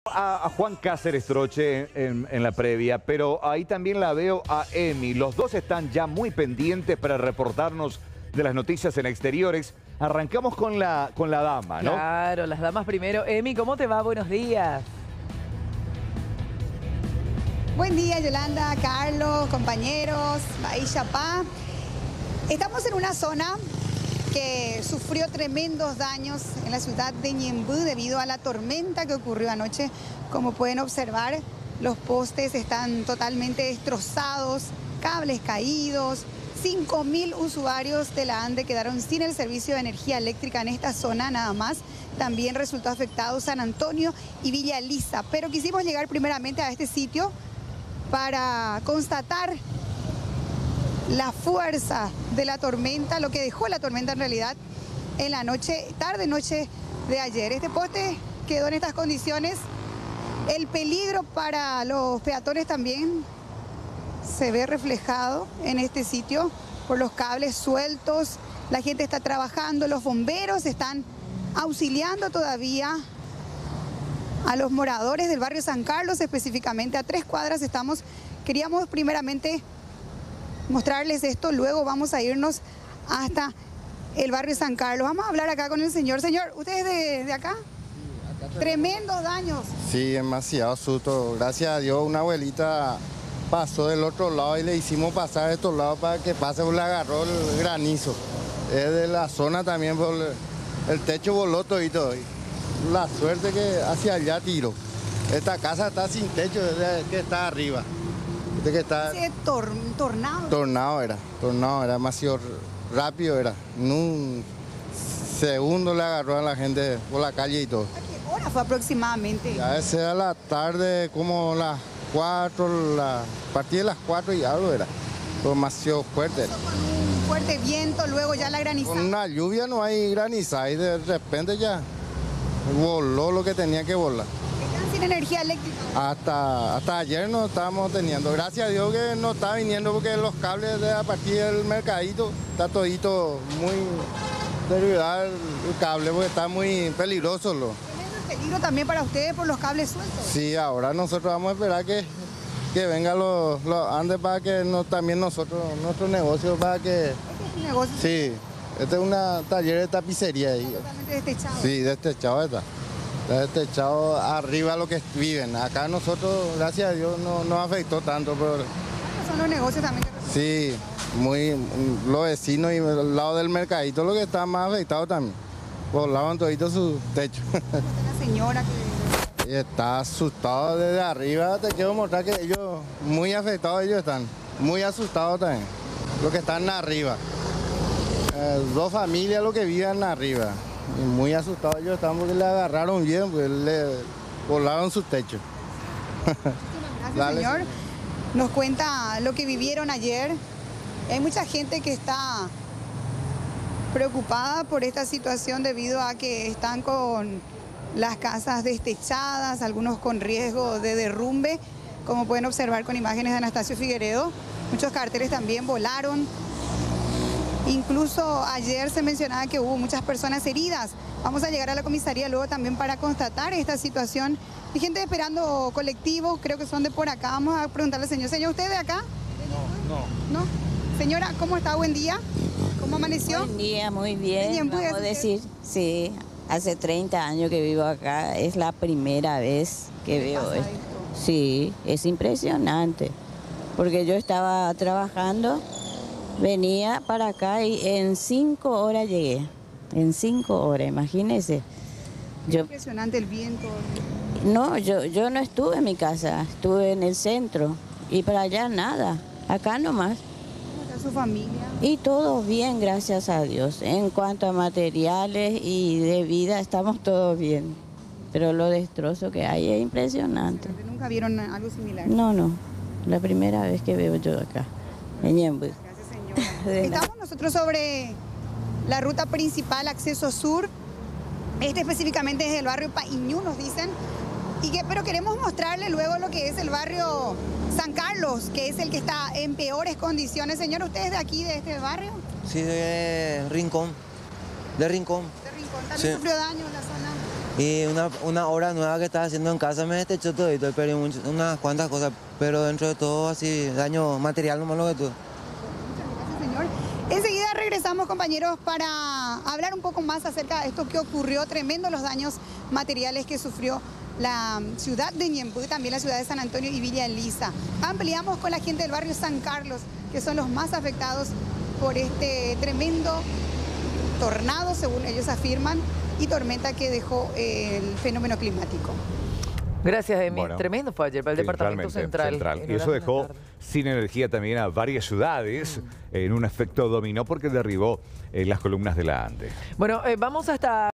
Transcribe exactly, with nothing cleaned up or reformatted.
a, a Juan Cáceres Troche en, en la previa, pero ahí también la veo a Emi. Los dos están ya muy pendientes para reportarnos de las noticias en exteriores. Arrancamos con la, con la dama, ¿no? Claro, las damas primero. Emi, ¿cómo te va? Buenos días. Buen día, Yolanda, Carlos, compañeros, Bahía Pá. Estamos en una zona que sufrió tremendos daños en la ciudad de Ñemby debido a la tormenta que ocurrió anoche. Como pueden observar, los postes están totalmente destrozados, cables caídos. cinco mil usuarios de la ANDE quedaron sin el servicio de energía eléctrica en esta zona nada más. También resultó afectado San Antonio y Villa Elisa. Pero quisimos llegar primeramente a este sitio para constatar la fuerza de la tormenta, lo que dejó la tormenta en realidad en la noche, tarde noche de ayer. Este poste quedó en estas condiciones. El peligro para los peatones también se ve reflejado en este sitio por los cables sueltos. La gente está trabajando, los bomberos están auxiliando todavía a los moradores del barrio San Carlos, específicamente a tres cuadras estamos. Queríamos primeramente mostrarles esto, luego vamos a irnos hasta el barrio San Carlos. Vamos a hablar acá con el señor. Señor, ¿usted es de, de acá? Sí, acá tremendos daños. Sí, demasiado susto. Gracias a Dios una abuelita pasó del otro lado y le hicimos pasar de estos lados para que pase, porque le agarró el granizo. Es de la zona también, el techo voló todito. La suerte que hacia allá tiró. Esta casa está sin techo, desde que está arriba. Desde que está... ¿Ese tor tornado? Tornado era, tornado era demasiado rápido era. En un segundo le agarró a la gente por la calle y todo. ¿A qué hora fue aproximadamente? Ya ese a la tarde, como las cuatro, la, a partir de las cuatro y algo era. Demasiado fuerte. Con un fuerte viento, luego ya la granizada. Con una lluvia no hay granizada y de repente ya voló lo que tenía que volar. ¿Están sin energía eléctrica? Hasta, hasta ayer no estábamos teniendo. Gracias a Dios que no está viniendo porque los cables de a partir del mercadito está todito muy deteriorado el cable porque está muy peligroso. Lo. ¿Tiene peligro también para ustedes por los cables sueltos? Sí, ahora nosotros vamos a esperar que, que vengan los, los Andes para que no, también nosotros, nuestro negocio para que... ¿Este es un negocio? Sí, este es un taller de tapicería ahí. Totalmente destechado. Sí, destechado está. Destechado arriba lo que viven. Acá nosotros, gracias a Dios, no nos afectó tanto. Pero... son los negocios también. Sí, muy, los vecinos y el lado del mercadito lo que está más afectado también. Volaban todito su techo. La señora que... Y está asustado desde arriba, te quiero mostrar que ellos, muy afectados ellos están, muy asustados también, los que están arriba. Eh, dos familias los que viven arriba. Y muy asustados ellos están porque le agarraron bien, pues le volaron su techo. Gracias, Dale, señor. señor. Nos cuenta lo que vivieron ayer. Hay mucha gente que está preocupada por esta situación debido a que están con las casas destechadas, algunos con riesgo de derrumbe, como pueden observar con imágenes de Anastasio Figueredo. Muchos carteles también volaron. Incluso ayer se mencionaba que hubo muchas personas heridas. Vamos a llegar a la comisaría luego también para constatar esta situación. Hay gente esperando colectivos, creo que son de por acá. Vamos a preguntarle al señor. Señor, ¿usted de acá? No, no. ¿No? Señora, ¿cómo está? Buen día. ¿Cómo amaneció? Buen día, muy bien. Bien, Vamos a decir, sí, hace treinta años que vivo acá. Es la primera vez que veo esto. Sí, es impresionante. Porque yo estaba trabajando... Venía para acá y en cinco horas llegué, en cinco horas, imagínense. Yo, impresionante el viento. No, yo, yo no estuve en mi casa, estuve en el centro y para allá nada, acá nomás. ¿Cómo está su familia? Y todo bien, gracias a Dios. En cuanto a materiales y de vida, estamos todos bien. Pero lo destrozo que hay es impresionante. ¿Nunca vieron algo similar? No, no, la primera vez que veo yo acá, en Ñemby. Estamos nosotros sobre la ruta principal, acceso sur. Este específicamente es el barrio Paíñu, nos dicen. Y que, pero queremos mostrarle luego lo que es el barrio San Carlos, que es el que está en peores condiciones. Señor, ¿usted es de aquí, de este barrio? Sí, de Rincón. De Rincón. De Rincón. ¿También sí. sufrió daño en la zona? Y una, una obra nueva que estaba haciendo en casa me destechó todo y perdí mucho- unas cuantas cosas, pero dentro de todo así, daño material nomás lo que tuve. Señor. Enseguida regresamos, compañeros, para hablar un poco más acerca de esto que ocurrió, tremendos los daños materiales que sufrió la ciudad de Ñemby, también la ciudad de San Antonio y Villa Elisa. Ampliamos con la gente del barrio San Carlos, que son los más afectados por este tremendo tornado, según ellos afirman, y tormenta que dejó el fenómeno climático. Gracias, Emi. Bueno, Tremendo fue ayer para el sí, departamento realmente, central. en Y horas eso de la dejó tarde. sin energía también a varias ciudades en un efecto dominó porque derribó eh, las columnas de la Ande. Bueno, eh, vamos hasta...